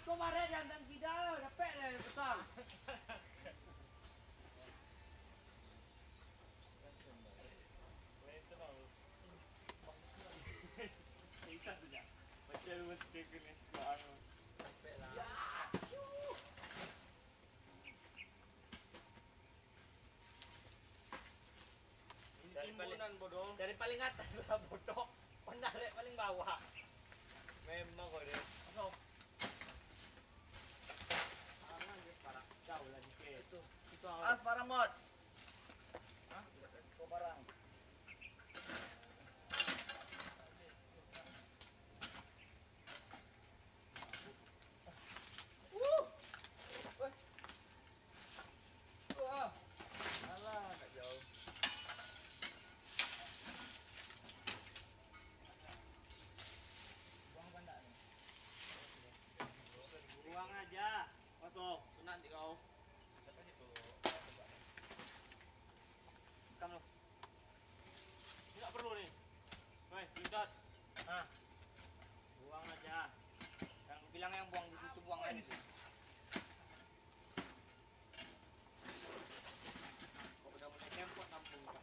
kemarin dan tidak dapat dah besar. Kita saja. Macam mesti kena sekarang. Sampai lah. Ya. Timbunan bodoh. Dari paling atas lah bodoh. Penarik paling bawah. Memang kau dia. Masuk. Aman dia parah. Jauh lah dikit. Itu As barang bot. Hah? Kau barang. Alah, tak jauh. Buang pandak ni. Buang aja. Masuk. Kena nanti kau. Tapi itu. Kamu. Tidak perlu nih. Woi, lihat. Ah, Buang aja. yang bilang yang buang di situ buang aja di situ. Kau udah mulai tempot nampung kau.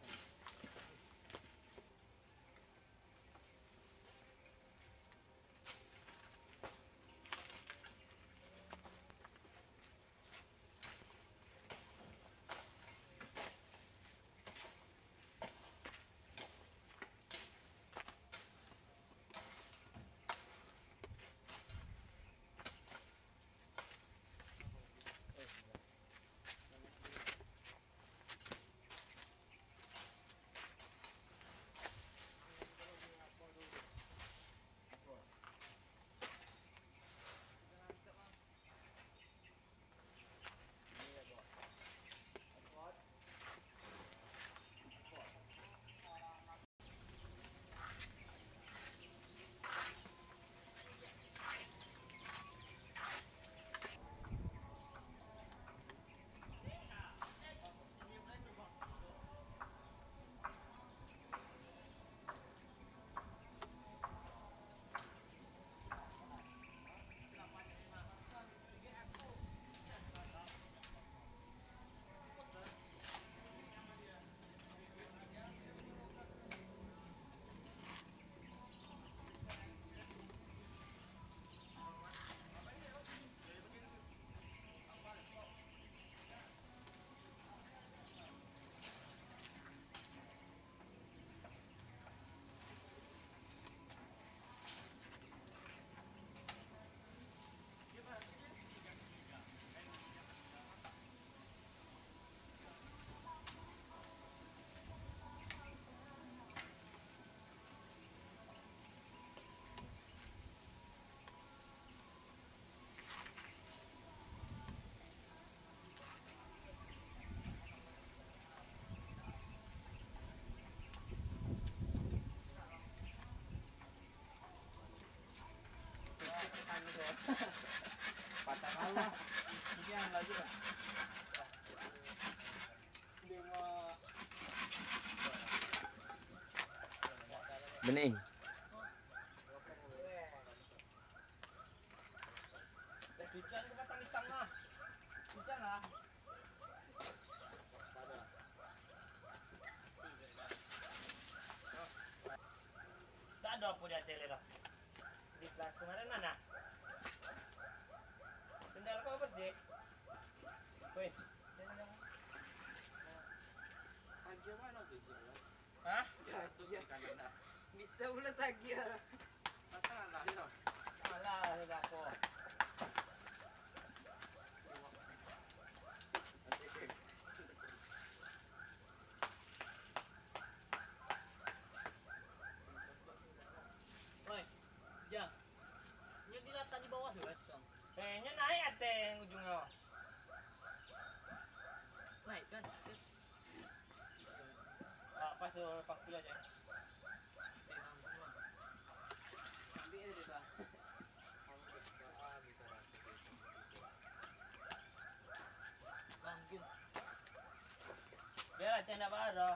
Patah kalah. Ini yang lagi lah. Bening. Hujan ke batang pisang lah. Hujan lah. Tak ada apa dia tele dah. Di kelas kemarin mana? Sendal kau bersih. Woi. Aja mana tu sih? Hah? Bisa pula tagih lah. Pasal nak dia dah. Alah, sudah aku. Woi, jang. Ini dilatan di bawah sudah, Song. Kayaknya naik ateng ujungnya. Naik kan? Ah, pas pakul aja. Ambil aja dah. Mungkin. Biar aja nak baru.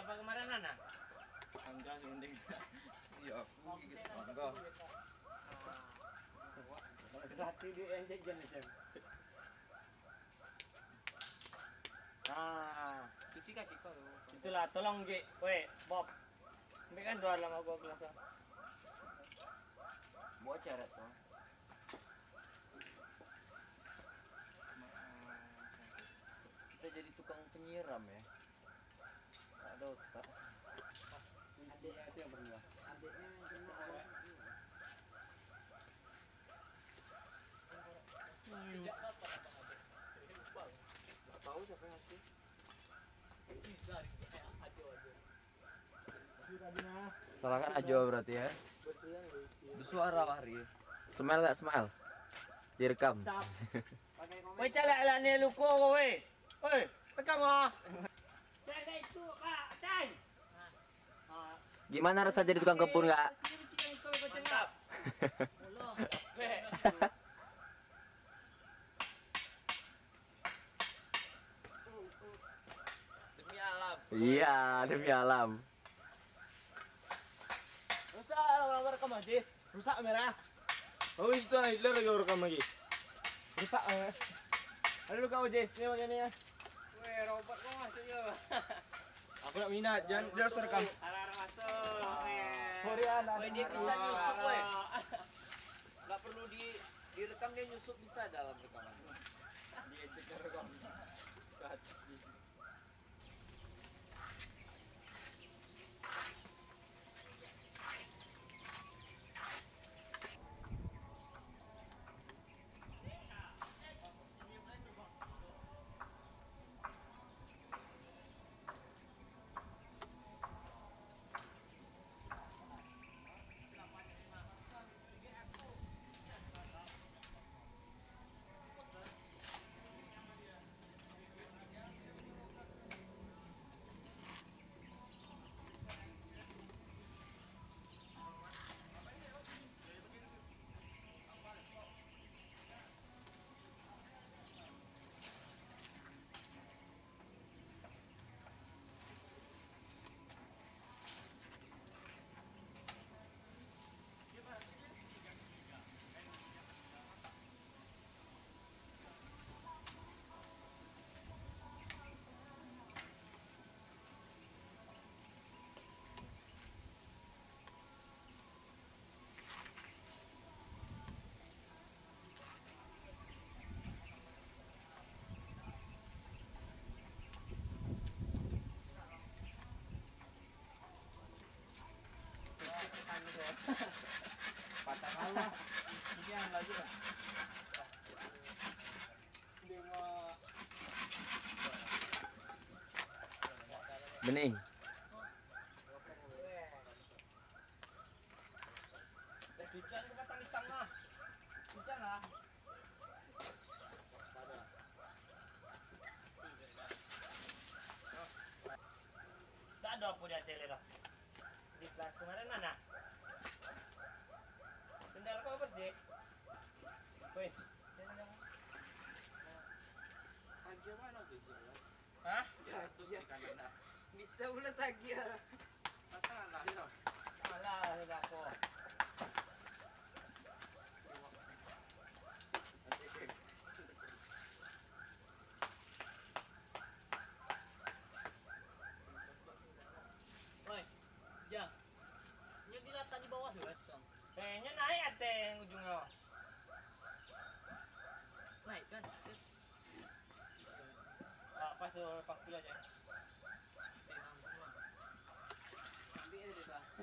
apa kemarin Nana? Angga sunding. Iya, aku gigit mangga. Berarti di enjek jenis jam. Nah, Cuci kaki kau. itulah tolong Gi. Weh, Bob. Ini kan dua lama gua kelas. Bocor tuh. Kita jadi tukang penyiram ya. Ada otak. Adiknya itu yang berdua. Adiknya kena orang. Tidak dapat apa adik. Ini bang. Gak tahu siapa yang ngasih. Dari aja. Salahkan Ajo berarti ya. Itu suara Wahri. Smile gak smile? Direkam. Stop. Pakai komen. Weh, calak lah ni luku kau weh. Weh, rekam ah. Saya itu, Pak. Cai. Gimana rasa jadi tukang kebun gak? Mantap. Demi alam. Iya, demi alam. Rusak orang rekam Jis. Rusak merah. Oh, itu Hitler lagi rekam lagi. Rusak. Ada luka Jis. Ni macam ni ya. Weh, robot kau masuk je. Aku nak minat, jangan dia harus rekam. Arah masuk. Sorry anak. Weh, dia bisa nyusup weh. Gak perlu direkam, dia nyusup bisa dalam rekaman. Dia cek rekam. Patah Allah. Ini yang lagi lah. Bening. Hujan ke batang pisang lah. Hujan lah. Tak ada apa dia tele dah. Di kelas kemarin mana? Sendal kau bersih. Woi, sendal. Aja mana tuh sih? Hah? Jatuh di kanan. Bisa ulat lagi ya. Patah lah dia. Alah, sudah aku. Woi, jang. Ini dilatan di bawah sudah, Song. Kayaknya naik ateng ujungnya. Naik kan? Pas pakul aja. Ambil aja deh, Bang.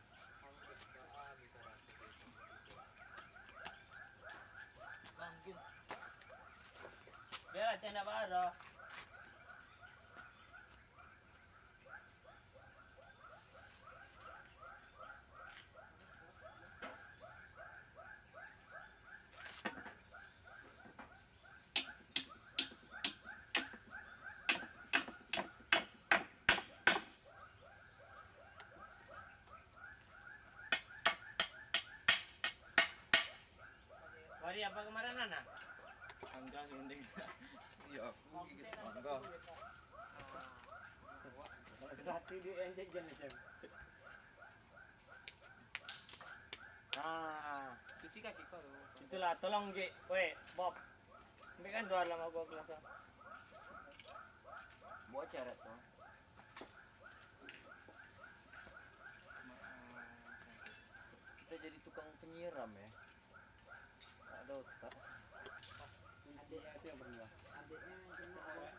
Manggung. Biar cenda baru. Wari apa kemarin Nana? Angga sunding. Iya, aku gigit mangga. Berarti di enjek jenis ya. Nah, Cuci kaki kau. itulah tolong Gi. Weh, Bob. Ini kan dua lama gua kelas. Bocor tuh. Kita jadi tukang penyiram ya. Ada otak. Adiknya itu yang berdua. Adiknya kena orang.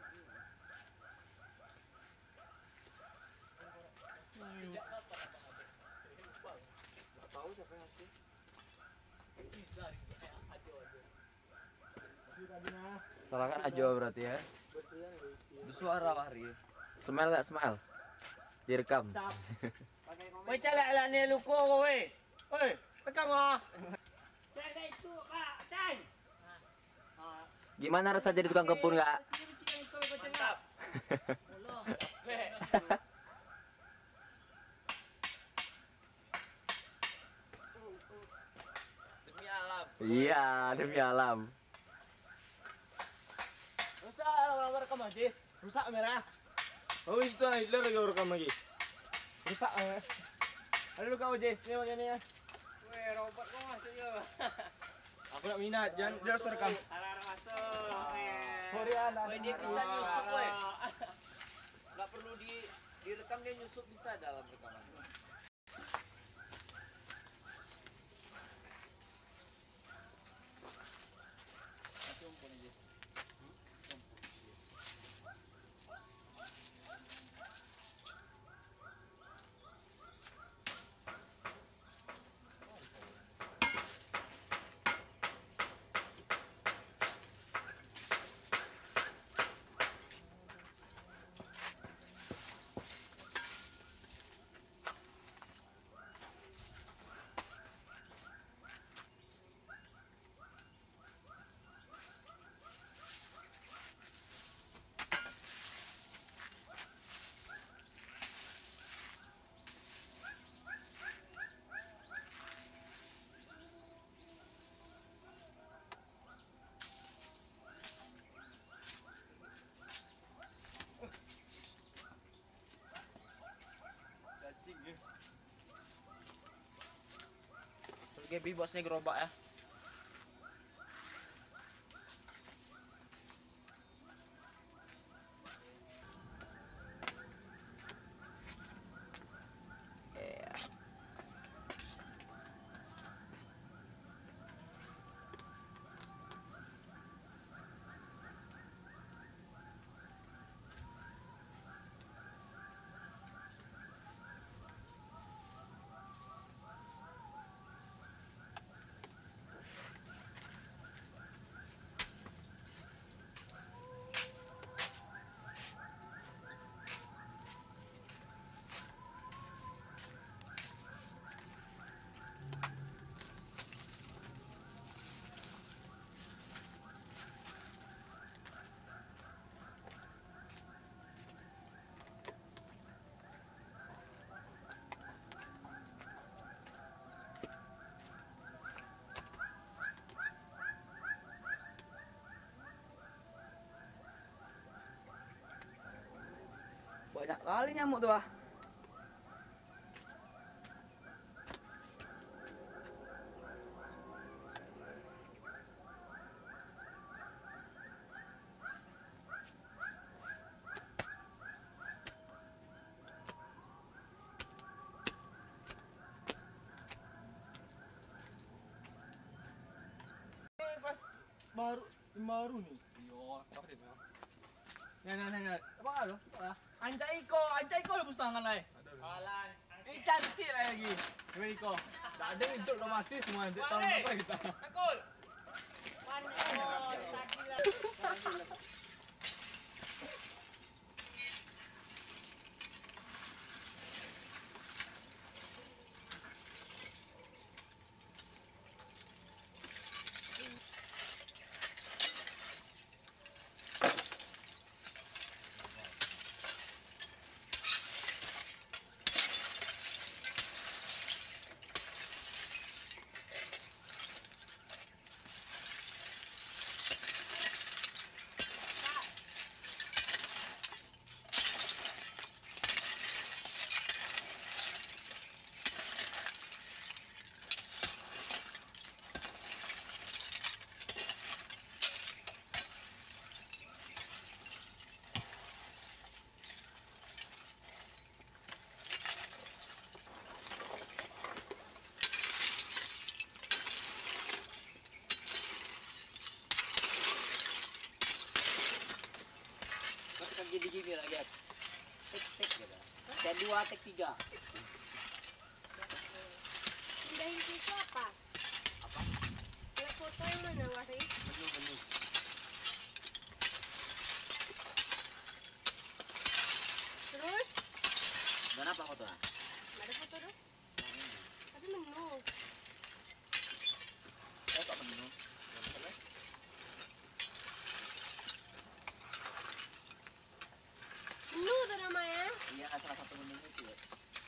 Tidak apa adik. Lupa. Nggak tahu siapa yang ngasih. Bisa adik. Salah kan Ajo berarti ya. Itu suara Wahri. Smile nggak smile? Direkam. Stop. Pakai komen. Weh, calak lah ni luku kau weh. Weh, rekam ah. Jangan itu, Pak. Cang. Ah, Gimana rasa jadi tukang kebun nggak? Mantap. Allah. Weh. Demi alam. Iya, demi alam. rusak orang rekam Jis. Rusak merah. Oh, itu Hitler lagi rekam lagi. Rusak. Halo kau Jis, ni macam ni ya. Weh, robot kau masuk je. Aku nak minat, jangan rekam. Arah masuk. Sorry anda. Weh, dia bisa nyusup weh. Nggak perlu direkam, dia nyusup bisa dalam rekaman. Cacing ya. Terus Gaby bosnya gerobak ya. Iya. Banyak kali nyamuk tuh ah. Ini kelas baru nih. Yo, tak ada. Nah. Apa kalau? Anjay ko lepas tangan lai. Alan. Ini cantik lah lagi. Gimana Iko? Tak ada hidup dah mati semua. Nanti tahun apa kita? Takul. Pandai. gini lagi ya. Tek gitu. Tek 2, tek 3. Pindahin ke itu apa? Apa? Lihat foto yang mana, Wari? Menu. Terus? Dan apa fotonya? Nggak ada foto dong? Tapi menu. Oh, tak menu. Menu tuh namanya. Iya, salah satu menu itu ya.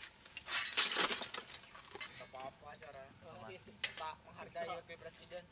Apa-apa cara. Pak menghargai wakil presiden.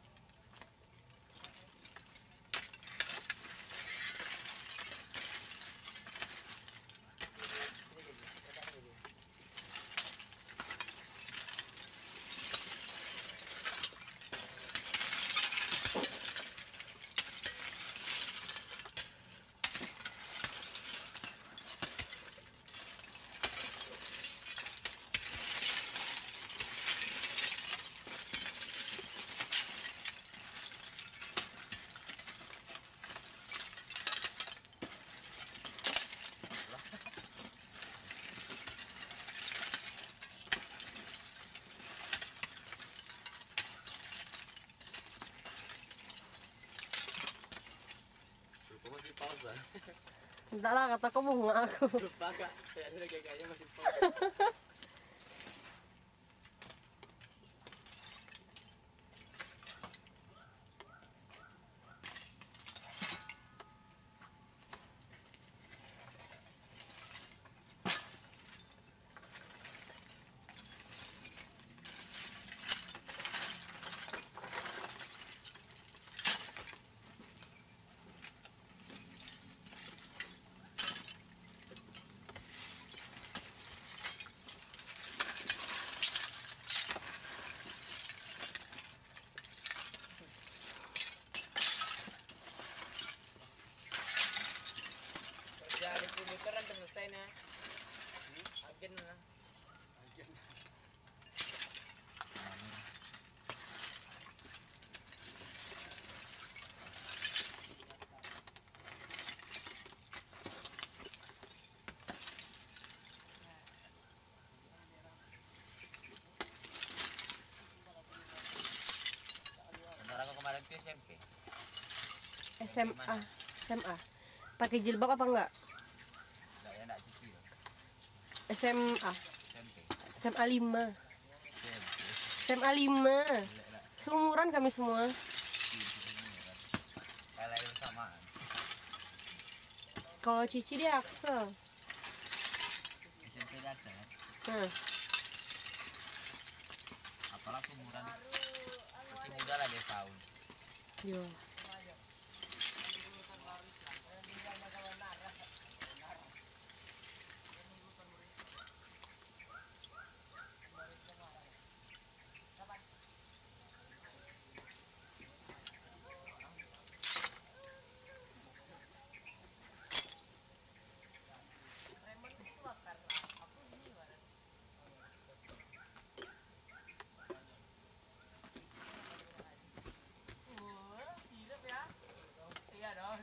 Masih pausa. Entah lah, kata kamu nggak aku. Lupa kak. Kayaknya masih pause. Ya, distributor kan selesai nih. Agen lah. Saudara aku kemarin itu SMP. SMA. SMA. Pakai jilbab apa enggak? Enggak ya, enggak cici loh. SMA. SMP. SMA 5. SMP. SMA 5. Seumuran kami semua. Kayak samaan. Kalau Cici dia Axel. SMP dah kan. Nah, Apalah umuran. Masih muda lah dia tahun. yo. Iya dong.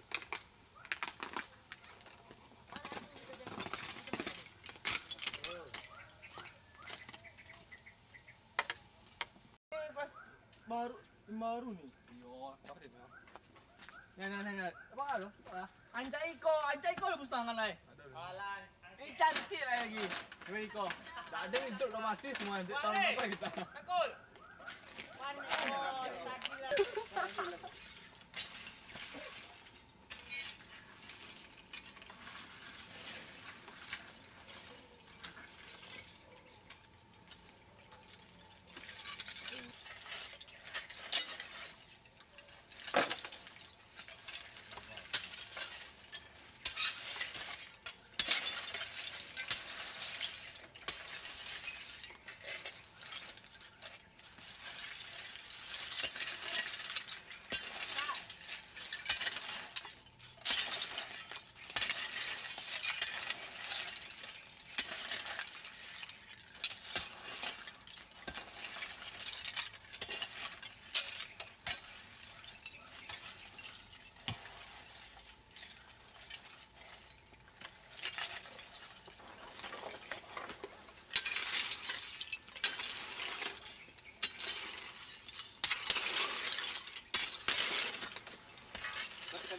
Ini pas baru nih. Yo, pasti memang. Nah. Apa kan lo? Anjay ko lu pustangan lai. Alan, Ini cantik lah lagi. Gimana ko? Tak ada yang hidup mati semua. Tahun apa kita? Takul. Panon, tadi lah.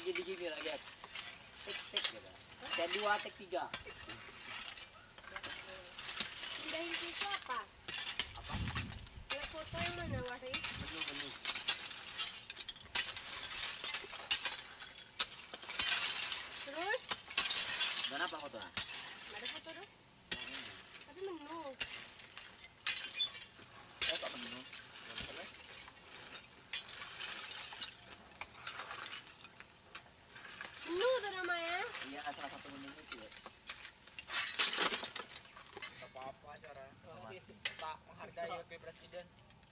gini lagi ya. Tek gitu. Tek 2, tek 3. Pindahin ke itu apa? Apa? Lihat foto yang mana, Wari? Menu. Terus? Dan apa fotonya? Nggak ada foto dong? Tapi menu. Kok menu? Menu tuh namanya. Iya, salah satu menu itu ya. Apa-apa cara. Tak menghargai wakil presiden.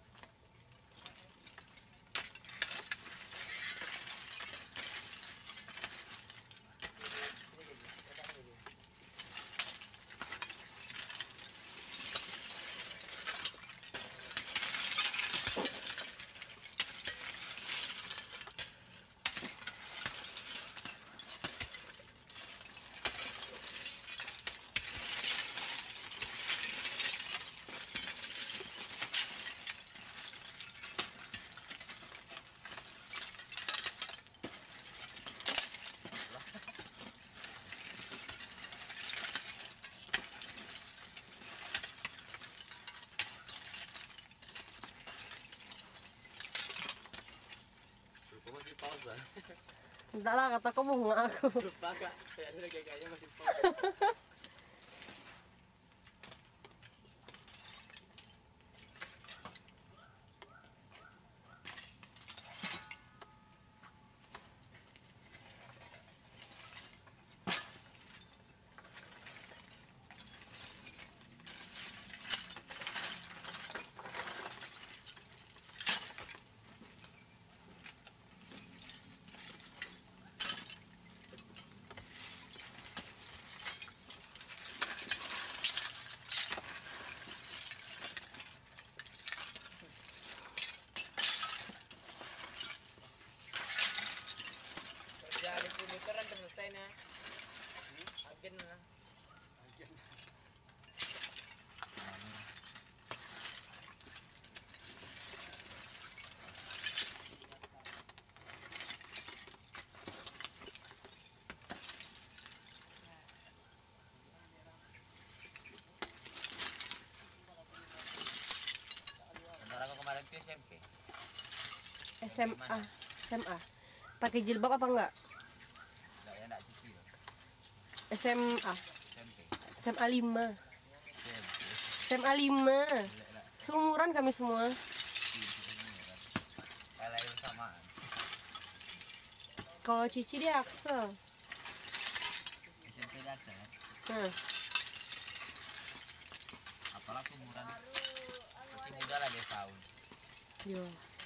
Kok masih pause? Entah lah, kata kau mau aku. Lupa kak. Kayaknya masih pause. Kerja di komputeran udah selesai nih. Agen lah. Benar aku kemarin ke SMP. SMA. SMA. Pakai jilbab apa enggak? Enggak ya, enggak cici loh. SMA. SMP. SMA 5. SMP. SMA 5. Seumuran kami semua. LA samaan. Kalau Cici dia Axel. SMP data ya. Nah, Apalah umuran. Masih muda lah dia tahun. yo.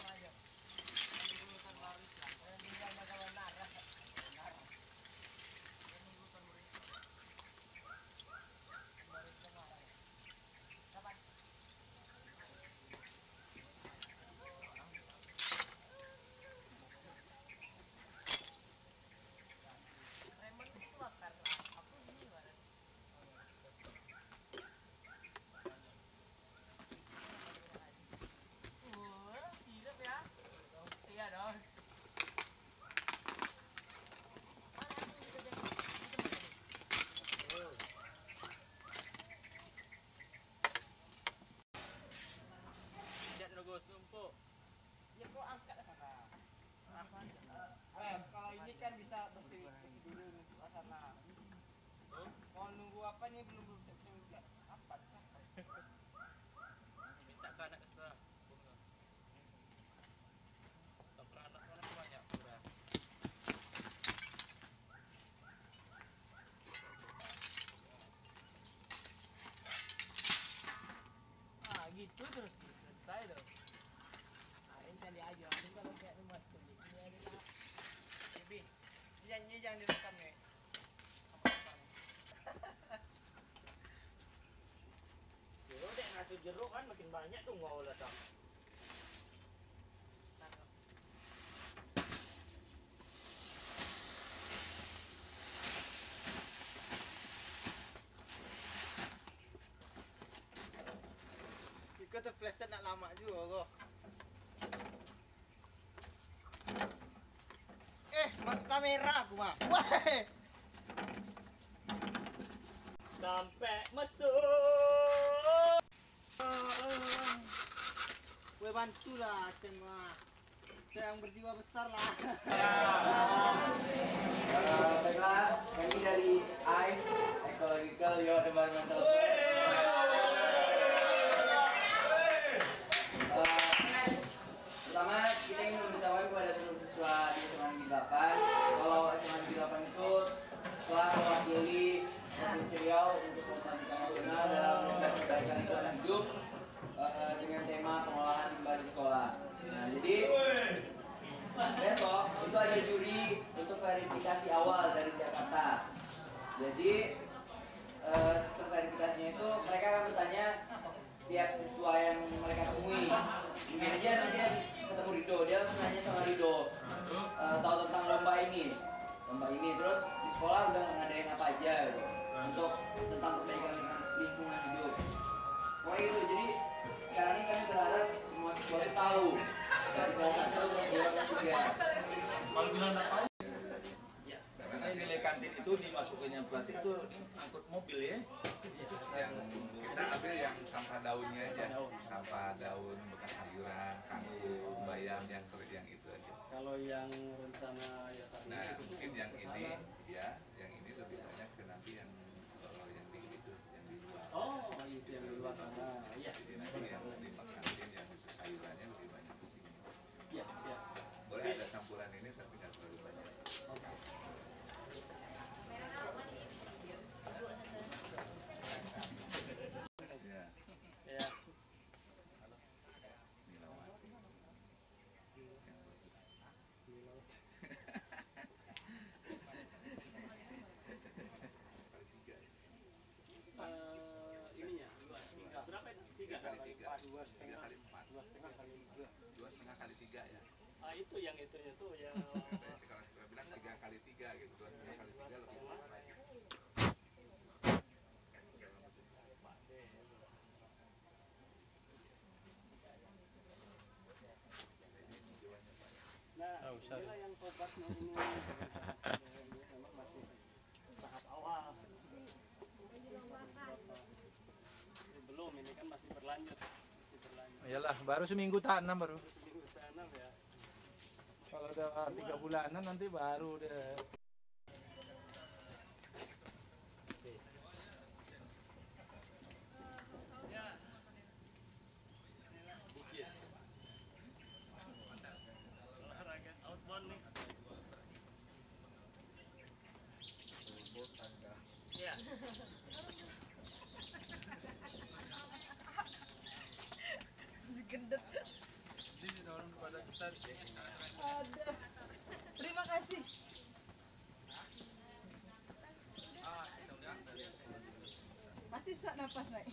Iya dong. Lihat logo numpuk. Ya kok angkat sana. Kalau ini kan bisa bersih dulu numpuk sana. Mau nunggu apa nih belum siap-siap juga. Apa? Minta ke anak sekolah. Tak pernah anak mana banyak murah. Ah gitu terus selesai tuh. Nah ini yang diajar. Ini kalau kayak rumah tuh ini adalah lebih janji jangan direkam nih. Yo dek ngasih jeruk kan makin banyak tuh mau datang. Ikut terpleset nak lama juga kok. Masuk kamera aku mah. Wah. Sampai mesum. Gue bantulah Ceng mah. Saya yang berjiwa besar lah. Baiklah, kami dari ICE Ecological Your Environmental. Pertama, kita ingin memberitahukan kepada seluruh siswa di SMA Negeri 8 kalau SMA Negeri 8 itu telah mewakili Provinsi Riau untuk Matematika Nasional dalam perbaikan lingkungan hidup dengan tema pengolahan limbah di sekolah. Nah, jadi besok itu ada juri untuk verifikasi awal dari Jakarta. Jadi sistem verifikasinya itu mereka akan bertanya setiap siswa yang mereka temui. Mungkin aja nanti ketemu Rido, dia langsung nanya sama Rido tahu tentang lomba ini. Terus di sekolah udah ngadain apa aja gitu, untuk tentang perbaikan lingkungan hidup. Pokoknya gitu. Jadi sekarang ini kami berharap semua siswa itu tahu dari kelas 1 ke kelas 2 Kalau bilang nggak tahu, karena nilai kantin itu dimasukinnya plastik itu angkut mobil ya. Yang kita ambil yang sampah daunnya aja, sampah daun bekas sayuran, kangkung, bayam yang itu aja. Kalau yang rencana ya tadi. Nah mungkin yang ini ya, yang ini lebih banyak ke nanti yang di itu, yang di luar. Oh, itu yang di luar sana. Iya. Jadi nanti yang limbah kantin yang khusus sayurannya lebih banyak di sini. Iya, iya. Boleh ada campuran ini tapi nggak terlalu banyak. Ya, Ya. Milawati. Yang bagus. Ininya dua, tiga. Berapa itu? Tiga Tiga kali tiga. 2,5 kali 4. 2,5 kali 3 ya. Ah, itu yang itunya tuh yang Saya sekarang bilang 3 kali 3 gitu. 2,5 kali 3 lebih bagus. Nah, inilah yang tobatnya ini memang masih tahap awal. Ini belum, ini kan masih berlanjut. Iyalah, baru seminggu tanam baru. Seminggu tanam ya. Kalau udah 3 bulanan nanti baru deh. Ya. Inilah bukit. Olahraga outbound nih. Ya. Terima kasih. Masih sak napas naik.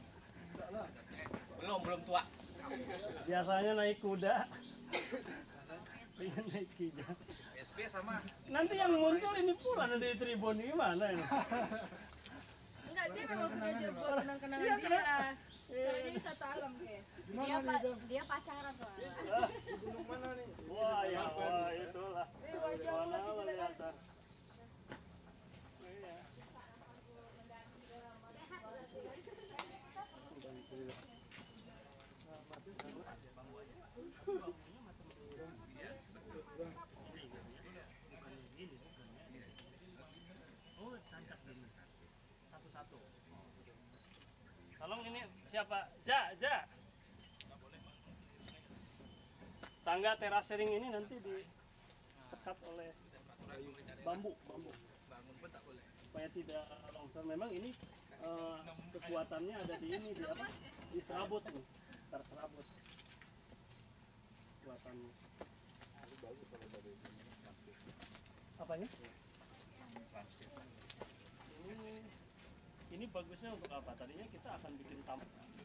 Belum tua. Biasanya naik kuda. Pengen naik kuda. SP sama. Nanti yang muncul ini pula nanti di tribun gimana ini? Enggak, dia memang sengaja buat kenang-kenangan Iya, dia. Caranya wisata alam kayak. Dia pacaran soalnya. Wah, ya, wah, itulah. Wajah lu masih kelihatan. Iya. Oh, tangkap satu-satu. Tolong ini siapa? Ja. Tangga terasering ini nanti disekat oleh bambu. Supaya tidak longsor. Memang ini kekuatannya ada di ini, di apa? Di serabut nih. Terserabut. Kekuatannya. Apanya? Ini bagusnya untuk apa? Tadinya kita akan bikin taman.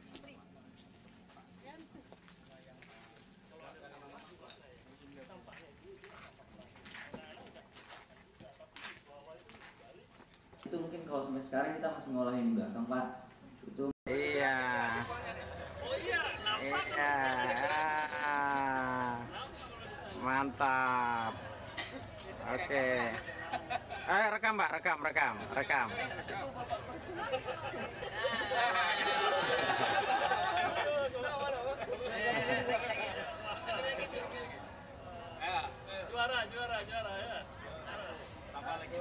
Itu mungkin kalau sampai sekarang kita masih ngolahin di belakang, Pak. Itu Iya. Oh iya, nampak. Iya. Mantap. Oke. Rekam Mbak, rekam. Juara ya. Tambah lagi.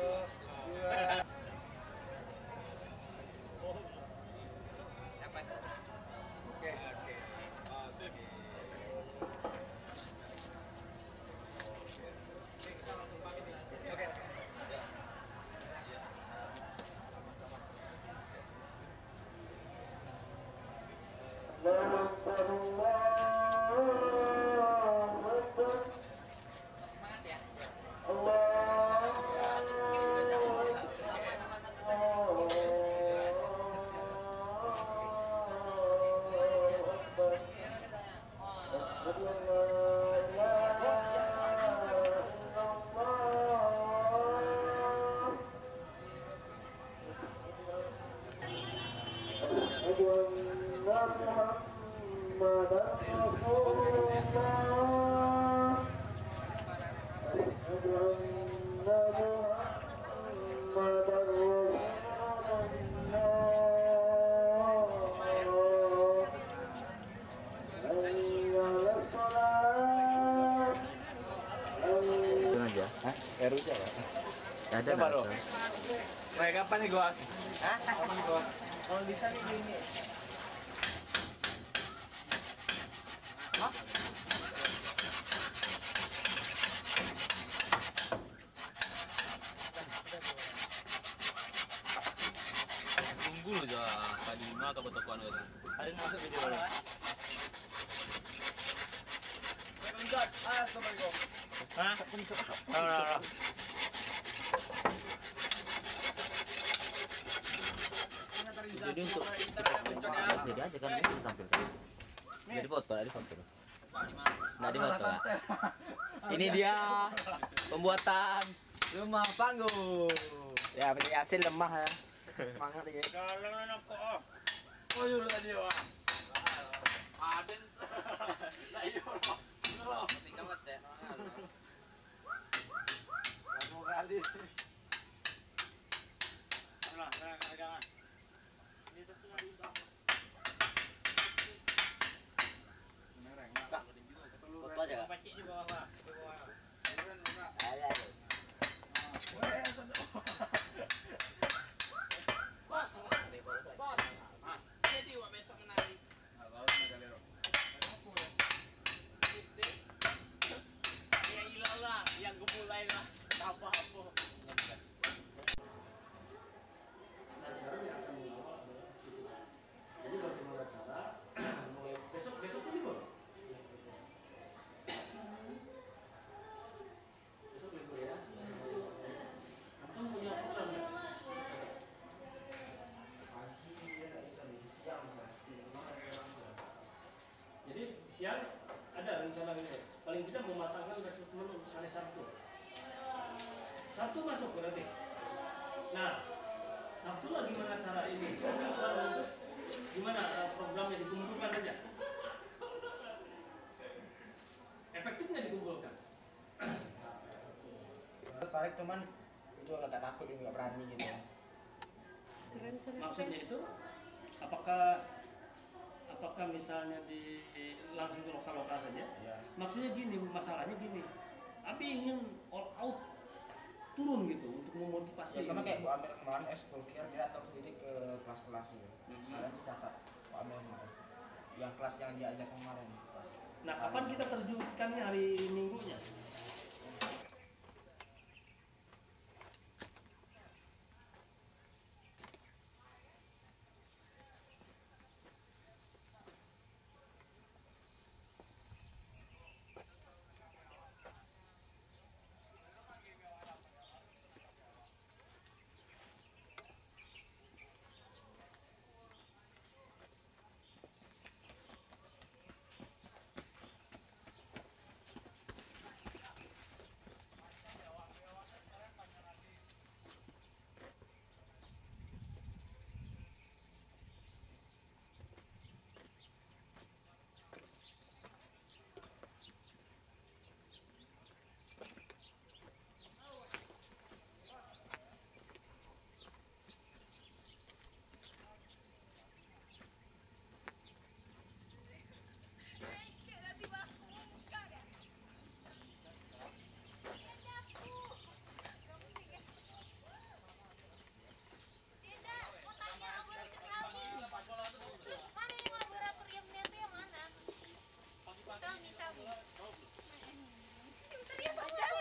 Ada baru. Kapan nih gua? Hah? Kapan nih gua? Kalau bisa nih gini. Tunggu aja tadi mah atau betukan aja. Ada yang masuk video lo. Hah? Nah. Jadi untuk jadi aja kan ini tampilkan. Jadi foto, ada foto. Nggak di foto. Ini dia pembuatan Rumah panggung. ya hasil lemah ya. Semangat ya. Kalau anak kok. Oh, dulu tadi wah. Aden. Lah iya. Tinggal mas deh. Kamu kali. Nah, jangan. Ini terus lagi. Foto aja. Pacik di bawah, Pak. Di bawah. Ada. Jadi wak besok menari. Ya hilang lah, yang gue mulai lah. Apa-apa. Jadi bagaimana cara mulai besok libur. Besok libur ya. Antum punya program ya? Jadi siang ada rencana gitu. Paling tidak mematangkan rekrutmen untuk hari Sabtu. Sabtu masuk berarti. Nah, Sabtu lah gimana cara ini? Gimana programnya dikumpulkan aja? Efektifnya dikumpulkan. Tertarik cuman itu agak takut, nggak berani gitu. Maksudnya itu apakah misalnya langsung ke lokal saja? Ya. Maksudnya gini, masalahnya gini. Abi ingin all out turun gitu untuk memotivasi. Ya, sama kayak Bu Amir kemarin ekskul dia datang sendiri ke kelas-kelas gitu. Sekarang dicatat Bu Amir kemarin. Yang kelas yang dia ajak kemarin. Nah, kapan kita terjunkannya hari Minggunya? Senyum serius aja.